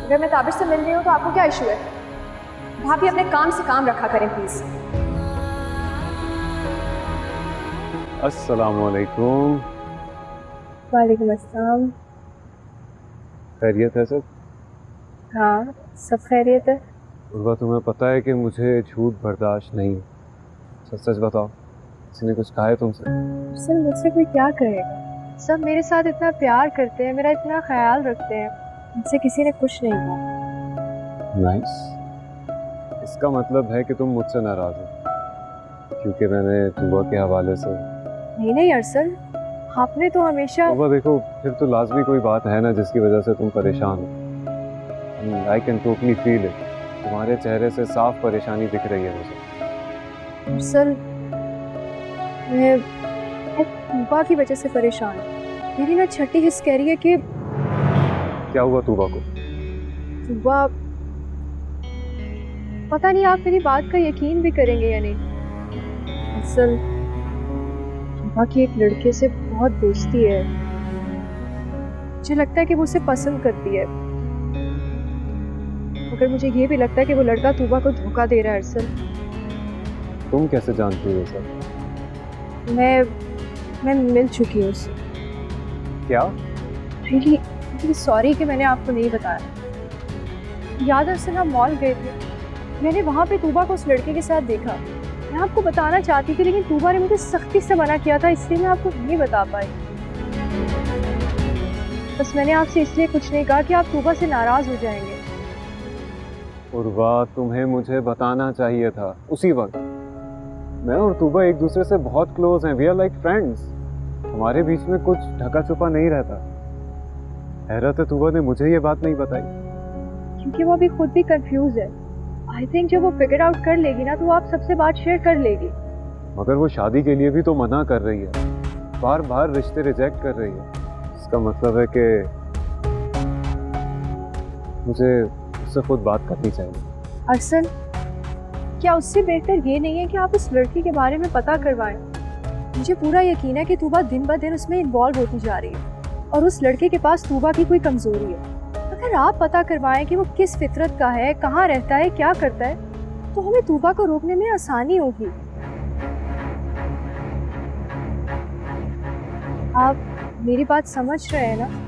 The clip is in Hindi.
अगर मैं ताबिश से मिल रही हूँ तो आपको क्या इशू है? भाभी अपने काम से काम रखा करें प्लीज। अस्सलामुअलैकुम। वालेकुम अस्सलाम। खैरियत है सब? हाँ सब खैरियत है। उर्वा, तुम्हें पता है कि मुझे झूठ बर्दाश्त नहीं। सच सच बताओ, किसी ने कुछ कहा है तुमसे? सर मुझसे कोई क्या कहेगा? सब मेरे साथ इतना प्यार करते हैं, मेरा इतना ख्याल रखते हैं, मुझसे किसी ने कुछ नहीं कहा। नाइस। इसका मतलब है कि तुम मुझसे नाराज हो क्योंकि मैंने तुबा के हवाले से। नहीं नहीं अरसल, आपने तो हमेशा। तुबा देखो, फिर तो लाजमी कोई बात है ना जिसकी वजह से तुम परेशान हो। I can totally feel it. तुम्हारे चेहरे से साफ परेशानी दिख रही है मुझे। अरसल मैं तुबा की वजह से परेशान हूँ। मेरी ना छठी हिस्स कह रही है कि। क्या हुआ तुबा को? तुबा, पता नहीं आप मेरी बात का यकीन भी करेंगे या नहीं। असल तुबा की एक लड़के से बहुत दोस्ती है। मुझे लगता है कि वो उसे पसंद करती है, मगर मुझे ये भी लगता है कि वो लड़का तुबा को धोखा दे रहा है। अरसल, तुम कैसे जानती हो ये सब? मैं मिल चुकी हूँ उससे। क्या? रियली सॉरी कि मैंने आपको नहीं बताया। याद है अरसल, हम मॉल गए थे, मैंने वहाँ पे तुबा को उस लड़के के साथ देखा। मैं आपको बताना चाहती थी लेकिन तुबा ने मुझे सख्ती से मना किया था, इसलिए मैं आपको नहीं बता पाई। बस मैंने आपसे इसलिए कुछ नहीं कहा कि आप तुबा से नाराज हो जाएंगे। उर्वा, तुम्हें मुझे बताना चाहिए था उसी वक्त। मैं और तुबा एक दूसरे से बहुत क्लोज हैं। We are like friends. हमारे बीच में कुछ ढका छुपा नहीं रहता। हैरत है तुबा ने मुझे ये बात नहीं बताई। क्योंकि वो अभी खुद भी कंफ्यूज है। आई थिंक जब वो फिगर आउट कर लेगी ना तो वो आप सबसे बात शेयर कर लेगी। मगर वो शादी के लिए भी तो मना कर रही है, बार बार रिश्ते रिजेक्ट कर रही है। इसका मतलब है कि मुझे उससे खुद बात करनी चाहिए। अरसल, क्या उससे बेहतर ये नहीं है कि आप उस लड़की के बारे में पता करवाएं? मुझे पूरा यकीन है कि तुबा दिन ब दिन उसमें इन्वॉल्व होती जा रही है और उस लड़के के पास तुबा की कोई कमजोरी है। अगर आप पता करवाएं कि वो किस फितरत का है, कहाँ रहता है, क्या करता है, तो हमें तुबा को रोकने में आसानी होगी। आप मेरी बात समझ रहे हैं ना?